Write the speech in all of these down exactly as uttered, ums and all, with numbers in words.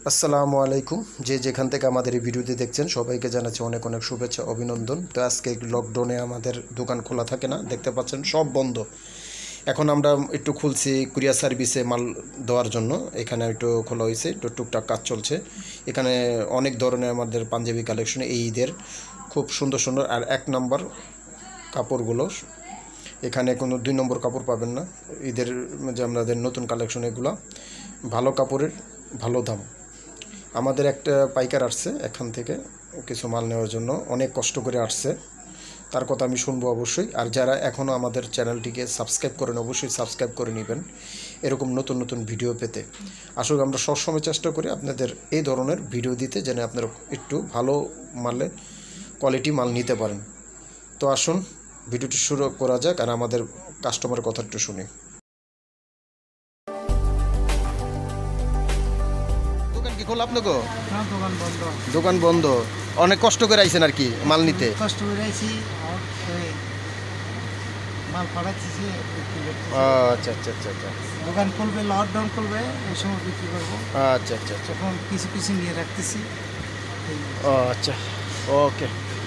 আসসালামু আলাইকুম। যে যেখান থেকে আমাদের এই ভিডিওটি দেখছেন সবাইকে জানাচ্ছি অনেক অনেক শুভেচ্ছা অভিনন্দন। তো আজকে লকডাউনে আমাদের দোকান খোলা থাকে না, দেখতে পাচ্ছেন সব বন্ধ। এখন আমরা একটু খুলছি কুরিয়ার সার্ভিসে মাল দেওয়ার জন্য। এখানে একটু খোলা হয়েছে, একটু টুকটাক কাজ চলছে। এখানে অনেক ধরনের আমাদের পাঞ্জাবি কালেকশন এই ঈদের খুব সুন্দর সুন্দর। আর এক নম্বর কাপড়গুলো এখানে কোনো দুই নম্বর কাপড় পাবেন না। ঈদের যে আমাদের নতুন কালেকশন, এগুলো ভালো কাপড়ের ভালো দাম। আমাদের একটা পাইকার আসছে এখান থেকে কিছু মাল নেওয়ার জন্য, অনেক কষ্ট করে আসছে, তার কথা আমি শুনবো অবশ্যই। আর যারা এখনও আমাদের চ্যানেলটিকে সাবস্ক্রাইব করেন অবশ্যই সাবস্ক্রাইব করে নেবেন এরকম নতুন নতুন ভিডিও পেতে। আসলে আমরা সবসময় চেষ্টা করি আপনাদের এই ধরনের ভিডিও দিতে, যেন আপনারা একটু ভালো মালে কোয়ালিটি মাল নিতে পারেন। তো আসুন ভিডিওটি শুরু করা যাক, আর আমাদের কাস্টমারের কথা একটু শুনি। দোকান কি খোলা আপনাকে? না, দোকান বন্ধ। দোকান বন্ধ। অনেক কষ্ট করে আইছেন আর কি মাল নিতে? কষ্ট করে আইছি, মাল পাঠাচ্ছি। আচ্ছা আচ্ছা আচ্ছা আচ্ছা দোকান খুলবে, লকডাউন খুলবে, ওই সময় বিক্রি করবো। আচ্ছা আচ্ছা আচ্ছা এখন কিছু কিছু নিয়ে রাখতেছি। ও আচ্ছা, ওকে।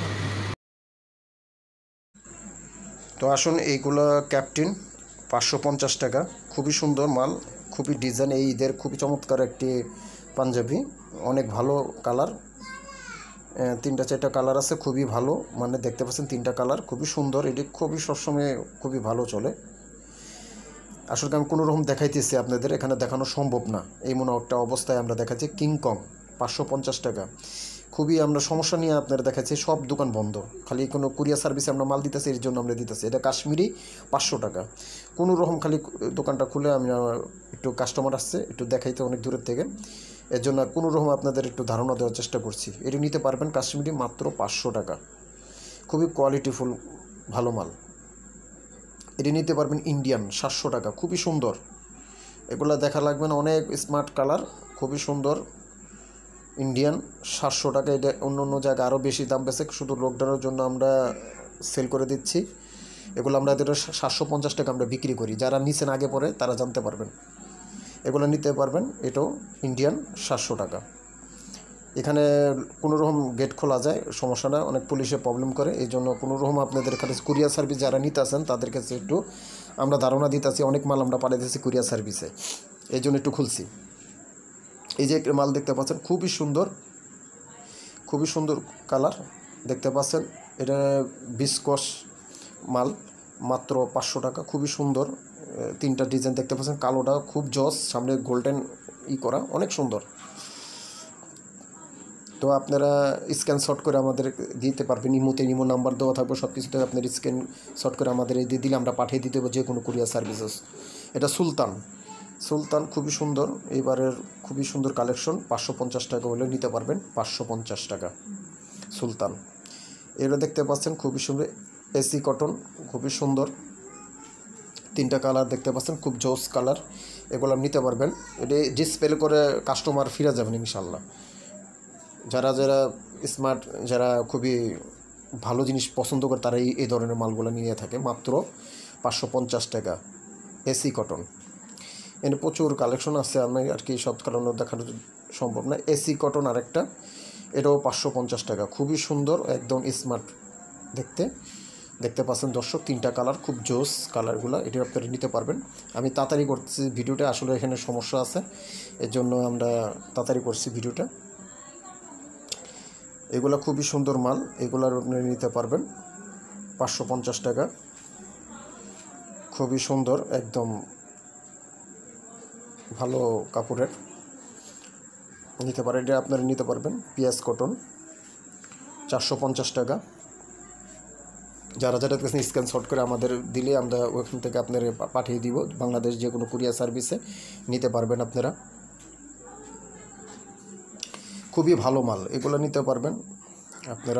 তো আসুন, এইগুলো ক্যাপ্টেন পাঁচশো পঞ্চাশ টাকা, খুবই সুন্দর মাল, খুবই ডিজাইন। এই ঈদের খুবই চমৎকার একটি পাঞ্জাবি, অনেক ভালো কালার, তিনটা চারটা কালার আছে, খুবই ভালো। মানে দেখতে পাচ্ছেন তিনটা কালার খুবই সুন্দর। এটি খুবই সবসময় খুবই ভালো চলে। আসলে আমি কোনো রকম দেখাইতেছি আপনাদের, এখানে দেখানো সম্ভব না, এই মনে একটা অবস্থায় আমরা দেখাচ্ছি। কিংকং পাঁচশো পঞ্চাশ টাকা, খুবই আমরা সমস্যা নিয়ে আপনারা দেখাচ্ছি। সব দোকান বন্ধ, খালি কোনো কুরিয়ার সার্ভিসে আমরা মাল দিতেছি, এর জন্য আমরা দিতেছি। এটা কাশ্মীরি পাঁচশো টাকা, কোনো রকম খালি দোকানটা খুলে আমি একটু কাস্টমার আসছে একটু দেখাইতে অনেক দূরের থেকে, এর জন্য কোনো রকম আপনাদের একটু ধারণা দেওয়ার চেষ্টা করছি। এটি নিতে পারবেন কাশ্মীরি মাত্র পাঁচশো টাকা, খুবই কোয়ালিটিফুল ভালো মাল। এটি নিতে পারবেন ইন্ডিয়ান সাতশো টাকা, খুবই সুন্দর। এগুলো দেখা লাগবে না, অনেক স্মার্ট কালার, খুবই সুন্দর। ইন্ডিয়ান সাতশো টাকা। এটা অন্য অন্য জায়গায় আরও বেশি দাম বেশি, শুধু লকডাউনের জন্য আমরা সেল করে দিচ্ছি। এগুলো আমরা এদের সাতশো পঞ্চাশ টাকা আমরা বিক্রি করি। যারা নিচেন আগে পরে তারা জানতে পারবেন, এগুলো নিতে পারবেন। এটাও ইন্ডিয়ান সাতশো টাকা। এখানে কোনো রকম গেট খোলা যায়, সমস্যা না, অনেক পুলিশে প্রবলেম করে, এই জন্য কোনো রকম আপনাদের কাছে কুরিয়ার সার্ভিস যারা নিতে আসেন তাদের কাছে একটু আমরা ধারণা দিতেছি। অনেক মাল আমরা পাঠাইতেছি কুরিয়ার সার্ভিসে, এই জন্য একটু খুলছি। এই যে মাল দেখতে পাচ্ছেন খুবই সুন্দর, খুবই সুন্দর কালার দেখতে পাচ্ছেন। এটা বিস্কস মাল, মাত্র পাঁচশো টাকা, খুবই সুন্দর। তিনটা ডিজাইন দেখতে পাচ্ছেন, কালোটা খুব জস, সামনে গোল্ডেন ই করা, অনেক সুন্দর। তো আপনারা স্ক্যানশট করে আমাদের দিতে পারবেন, ইমোতে ইমো নাম্বার দেওয়া থাকবে, সব কিছুতে আপনার স্ক্যানশট করে আমাদের এই দিয়ে দিলে আমরা পাঠিয়ে দিতে পারবো যে কোনো কুরিয়ার সার্ভিসেস। এটা সুলতান, সুলতান খুবই সুন্দর। এবারের খুবই সুন্দর কালেকশন, পাঁচশো পঞ্চাশ টাকা হলে নিতে পারবেন, পাঁচশো পঞ্চাশ টাকা সুলতান। এগুলো দেখতে পাচ্ছেন খুবই সুন্দর, এসি কটন, খুবই সুন্দর। তিনটা কালার দেখতে পাচ্ছেন, খুব জোস কালার। এগুলো নিতে পারবেন। এটি ডিসপ্লে করে কাস্টমার ফিরে যাবেন ইনশাল্লাহ। যারা যারা স্মার্ট, যারা খুবই ভালো জিনিস পছন্দ করে, তারা এই ধরনের মালগুলো নিয়ে থাকে। মাত্র পাঁচশো পঞ্চাশ টাকা এসি কটন। এখানে প্রচুর কালেকশন আছে, আমি আর কি সব কারণে দেখানো সম্ভব না। এসি কটন আরেকটা, এটাও পাঁচশো পঞ্চাশ টাকা, খুবই সুন্দর, একদম স্মার্ট দেখতে। দেখতে পাচ্ছেন দর্শক, তিনটা কালার, খুব জোস কালারগুলো। এটি আপনারা নিতে পারবেন। আমি তাড়াতাড়ি করছি ভিডিওটা, আসলে এখানে সমস্যা আছে, এর জন্য আমরা তাড়াতাড়ি করছি ভিডিওটা। এগুলো খুবই সুন্দর মাল, এগুলার আপনি নিতে পারবেন পাঁচশো পঞ্চাশ টাকা, খুবই সুন্দর, একদম ভালো কাপড়ের নিতে পারেন। এটা আপনারা নিতে পারবেন। পিয়াজ কটন চারশো পঞ্চাশ টাকা। যারা যারা কাছে স্ক্যানশট করে আমাদের দিলে আমরা ওখান থেকে আপনারা পাঠিয়ে দিব, বাংলাদেশ যে কোনো কুরিয়ার সার্ভিসে নিতে পারবেন আপনারা। খুবই ভালো মাল, এগুলো নিতে পারবেন আপনারা।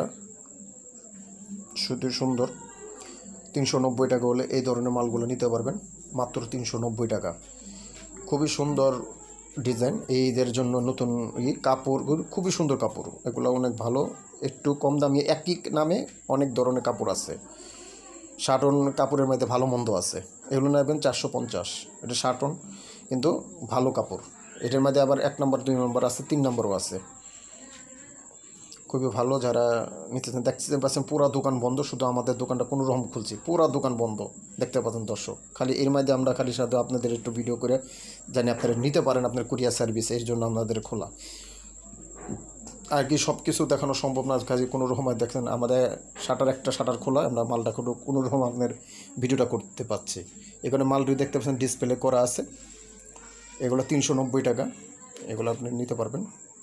শুধু সুন্দর, তিনশো নব্বই টাকা হলে এই ধরনের মালগুলো নিতে পারবেন, মাত্র তিনশো নব্বই টাকা। খুবই সুন্দর ডিজাইন, এই ঈদের জন্য নতুন ই কাপড়, খুবই সুন্দর কাপড়, এগুলো অনেক ভালো, একটু কম দামি। একই নামে অনেক ধরনের কাপড় আছে, শার্টন কাপড়ের মধ্যে ভালো মন্দ আছে। এগুলো নেবেন চারশো পঞ্চাশ, এটা শার্টন কিন্তু ভালো কাপড়। এটার মধ্যে আবার এক নম্বর দুই নম্বর আছে, তিন নম্বরও আছে। খুবই ভালো যারা নিতেছেন। দেখতে পাচ্ছেন পুরা দোকান বন্ধ, শুধু আমাদের দোকানটা কোনো রকম খুলছি, পুরা দোকান বন্ধ দেখতে পাচ্ছেন দর্শক। খালি এর মধ্যে আমরা খালি সাথে আপনাদের একটু ভিডিও করে জানি আপনারা নিতে পারেন আপনার কুরিয়ার সার্ভিস, এর জন্য আমাদের খোলা। আর কি সব কিছু দেখানো সম্ভব না, কাজে কোনো রকম দেখেন আমাদের শাটার একটা শাটার খোলা, আমরা মালটা কোনো কোনো রকম আপনার ভিডিওটা করতে পারছি। এখানে মালটি দেখতে পাচ্ছেন ডিসপ্লে করা আছে, এগুলো তিনশো নব্বই টাকা, এগুলো আপনি নিতে পারবেন।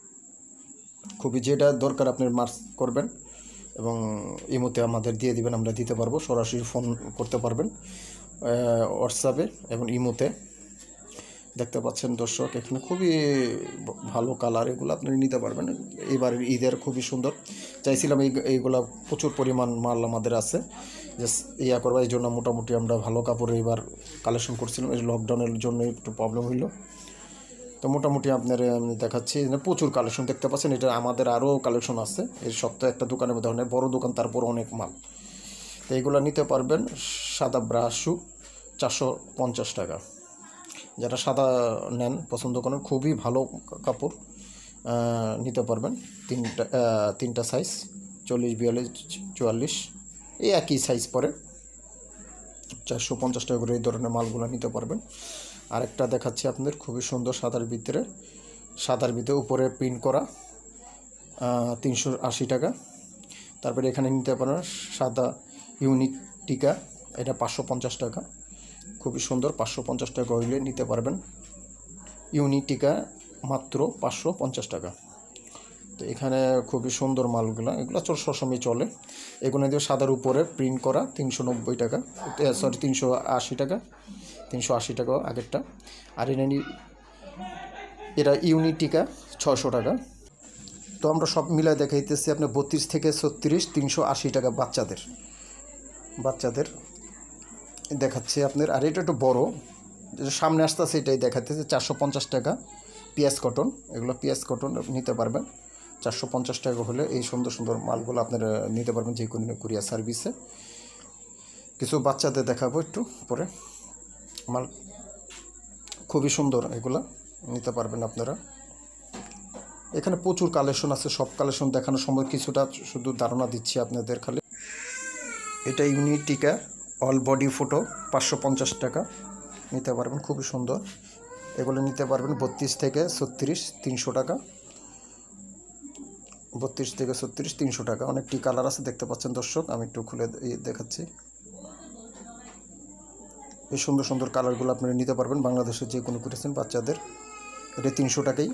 খুবই যেটা দরকার আপনি মার্চ করবেন এবং ইমোতে আমাদের দিয়ে দিবেন, আমরা দিতে পারবো। সরাসরি ফোন করতে পারবেন হোয়াটসঅ্যাপে এবং ইমোতে। দেখতে পাচ্ছেন দর্শক এখানে খুবই ভালো কালার, এগুলো আপনি নিতে পারবেন। এবার ঈদের খুবই সুন্দর চাইছিলাম, এই এইগুলো প্রচুর পরিমাণ মাল আমাদের আছে যে ইয়া করবো, এই জন্য মোটামুটি আমরা ভালো কাপড় এবার কালেকশন করছিলাম। এই লকডাউনের জন্য একটু প্রবলেম হইলো, তো মোটামুটি আপনার আমি দেখাচ্ছি প্রচুর কালেকশন দেখতে পাচ্ছেন। এটা আমাদের আরও কালেকশন আছে, এই সপ্তাহে একটা দোকানের মধ্যে অনেক বড়ো দোকান, তারপর অনেক মাল। তো এইগুলো নিতে পারবেন। সাদা ব্রাশু চারশো পঞ্চাশ টাকা, যারা সাদা নেন পছন্দ করেন, খুবই ভালো কাপড় নিতে পারবেন। তিনটা তিনটা সাইজ চল্লিশ বিয়াল্লিশ চুয়াল্লিশ এই একই সাইজ পরে, চারশো পঞ্চাশ টাকা করে এই ধরনের মালগুলো নিতে পারবেন। আরেকটা দেখাচ্ছি আপনাদের, খুবই সুন্দর সাদার ভিতরে, সাদার ভিতরে উপরে প্রিন্ট করা, তিনশো আশি টাকা। তারপরে এখানে নিতে পারেন সাদা ইউনিক টিকা, এটা পাঁচশো পঞ্চাশ টাকা, খুবই সুন্দর, পাঁচশো পঞ্চাশ টাকা হইলে নিতে পারবেন। ইউনিক টিকা মাত্র পাঁচশো পঞ্চাশ টাকা। তো এখানে খুবই সুন্দর মালগুলো, এগুলো চল সবসময় চলে। এগুলো দিয়ে সাদার উপরে প্রিন্ট করা তিনশো নব্বই টাকা, সরি তিনশো আশি টাকা, তিনশো আশি টাকা আগেরটা। আর এনে এরা ইউনিক টিকা ছশো টাকা। তো আমরা সব মিলায় দেখাইতেছি আপনার বত্রিশ থেকে ছত্রিশ তিনশো আশি টাকা বাচ্চাদের, বাচ্চাদের দেখাচ্ছে আপনার। আর এটা একটু বড়ো, যেটা সামনে আসতেছে এটাই দেখাতেছে, চারশো পঞ্চাশ টাকা পিয়াজ কটন, এগুলো পিয়াজ কটন নিতে পারবেন। চারশো পঞ্চাশ টাকা হলে এই সুন্দর সুন্দর মালগুলো আপনারা নিতে পারবেন যে কোনো কুরিয়ার সার্ভিসে। কিছু বাচ্চাদের দেখাবো একটু পরে, মাল খুবই সুন্দর, এগুলো নিতে পারবেন আপনারা। এখানে প্রচুর কালেকশন আছে, সব কালেকশন দেখানোর সময় কিছুটা শুধু ধারণা দিচ্ছি আপনাদের খালি। এটা ইউনিক টিকা অল বডি ফটো পাঁচশো পঞ্চাশ টাকা নিতে পারবেন, খুবই সুন্দর। এগুলো নিতে পারবেন বত্রিশ থেকে ছত্রিশ তিনশো টাকা, বত্রিশ থেকে ছত্রিশ তিনশো টাকা। অনেকটি কালার আছে দেখতে পাচ্ছেন দর্শক, আমি একটু খুলে দেখাচ্ছি। এই সুন্দর সুন্দর কালারগুলো আপনারা নিতে পারবেন বাংলাদেশের যে কোনো করেছেন বাচ্চাদের। এটা তিনশো টাকাই,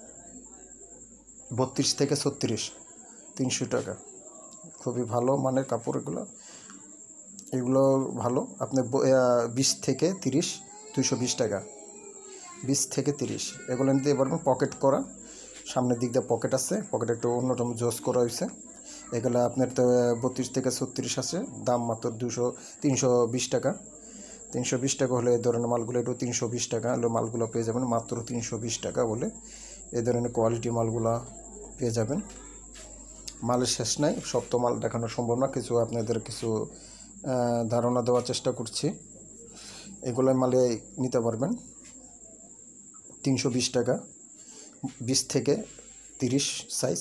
বত্রিশ থেকে ছত্রিশ তিনশো টাকা, খুবই ভালো মানের কাপড় এগুলো, এগুলো ভালো। আপনি বিশ থেকে তিরিশ দুইশো বিশ টাকা, বিশ থেকে তিরিশ এগুলো নিতে পারবেন। পকেট করা, সামনের দিক দিয়ে পকেট আছে, পকেট একটু অন্যতম জোস করা হয়েছে। এগুলো আপনার তো বত্রিশ থেকে ছত্রিশ আছে, দাম মাত্র দুশো তিনশো বিশ টাকা, তিনশো বিশ টাকা হলে এই ধরনের মালগুলো একটু তিনশো বিশ টাকা হলে মালগুলো পেয়ে যাবেন মাত্র তিনশো বিশ টাকা বলে। এই ধরনের কোয়ালিটি মালগুলো পেয়ে যাবেন। মালের শেষ নাই, সব তো মাল দেখানো সম্ভব না, কিছু আপনাদের কিছু ধারণা দেওয়ার চেষ্টা করছি। এগুলো মালে নিতে পারবেন তিনশো বিশ টাকা, বিশ থেকে তিরিশ সাইজ।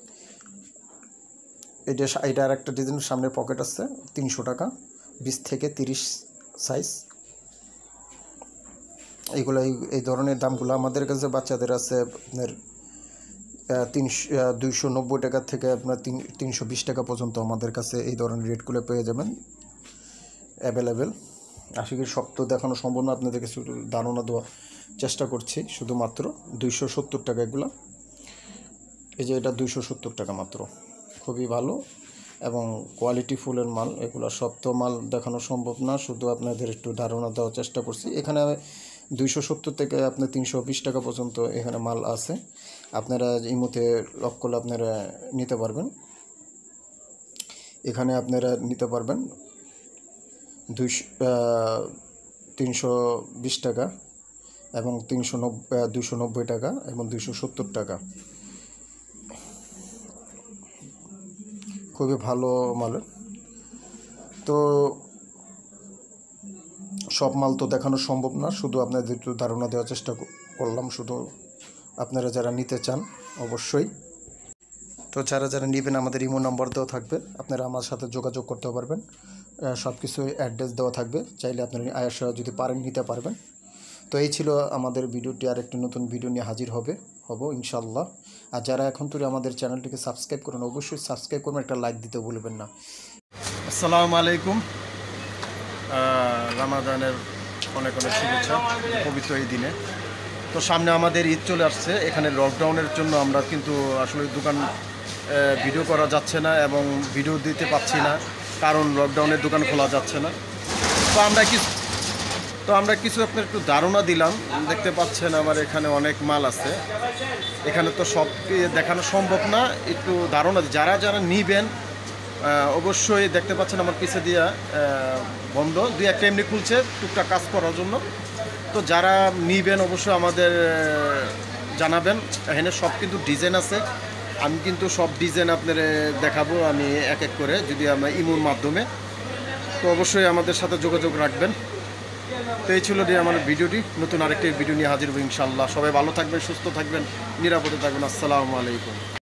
এটা এটা আর একটা ডিজাইন, সামনে পকেট আছে, তিনশো টাকা, বিশ থেকে তিরিশ সাইজ। এইগুলো এই ধরনের দামগুলো আমাদের কাছে বাচ্চাদের আছে আপনার তিনশো দুইশো নব্বই টাকা থেকে আপনার তিন তিনশো বিশ টাকা পর্যন্ত আমাদের কাছে এই ধরনের রেটগুলো পেয়ে যাবেন অ্যাভেলেবেল। আশা করি সব তো দেখানো সম্ভব না, আপনাদেরকে শুধু ধারণা দেওয়ার চেষ্টা করছি। শুধুমাত্র দুইশো সত্তর টাকা এগুলো, এই যে এটা দুইশো সত্তর টাকা মাত্র, খুবই ভালো এবং কোয়ালিটি ফুলের মাল। এগুলো সব তো মাল দেখানো সম্ভব না, শুধু আপনাদের একটু ধারণা দেওয়ার চেষ্টা করছি। এখানে দুইশো সত্তর থেকে আপনার তিনশো বিশ টাকা পর্যন্ত এখানে মাল আছে, আপনারা এই মুহূর্তে লক করলে আপনারা নিতে পারবেন। এখানে আপনারা নিতে পারবেন দুইশো তিনশো বিশ টাকা এবং তিনশো নব্বই দুশো নব্বই টাকা এবং দুইশো সত্তর টাকা, খুবই ভালো মাল। তো সব মাল তো দেখানো সম্ভব না, শুধু আপনাদের একটু ধারণা দেওয়ার চেষ্টা করলাম শুধু। আপনারা যারা নিতে চান অবশ্যই। তো যারা যারা নেবেন আমাদের ইমো নাম্বার দেওয়া থাকবে, আপনারা আমার সাথে যোগাযোগ করতে পারবেন। সব কিছু অ্যাড্রেস দেওয়া থাকবে, চাইলে আপনারা আয়াসা যদি পারেন নিতে পারবেন। তো এই ছিল আমাদের ভিডিওটি, আর একটি নতুন ভিডিও নিয়ে হাজির হবে হব ইনশাল্লাহ। আর যারা এখন তুলে আমাদের চ্যানেলটিকে সাবস্ক্রাইব করুন, অবশ্যই সাবস্ক্রাইব করবেন, একটা লাইক দিতে ভুলবেন না। আসসালামু আলাইকুম। রামাদানের অনেক অনেক শুভেচ্ছা পবিত্র এই দিনে। তো সামনে আমাদের ঈদ চলে আসছে, এখানে লকডাউনের জন্য আমরা কিন্তু আসলে দোকান ভিডিও করা যাচ্ছে না এবং ভিডিও দিতে পাচ্ছি না, কারণ লকডাউনের দোকান খোলা যাচ্ছে না। তো আমরা কিছু তো আমরা কিছু আপনার একটু ধারণা দিলাম। দেখতে পাচ্ছেন আমার এখানে অনেক মাল আছে, এখানে তো সব দেখানো সম্ভব না, একটু ধারণা যারা যারা নিবেন অবশ্যই। দেখতে পাচ্ছেন আমার পিছে দিয়া বন্ধ, দুই একটা এমনি খুলছে টুকটাক কাজ করার জন্য। তো যারা নিবেন অবশ্যই আমাদের জানাবেন। এখানে সব কিন্তু ডিজাইন আছে, আমি কিন্তু সব ডিজাইন আপনার দেখাবো আমি এক এক করে, যদি আমরা ইমোর মাধ্যমে। তো অবশ্যই আমাদের সাথে যোগাযোগ রাখবেন। তো এই ছিল আমার ভিডিওটি, নতুন আরেকটি ভিডিও নিয়ে হাজির হবো ইনশাল্লাহ। সবাই ভালো থাকবেন, সুস্থ থাকবেন, নিরাপদে থাকবেন। আসসালামু আলাইকুম।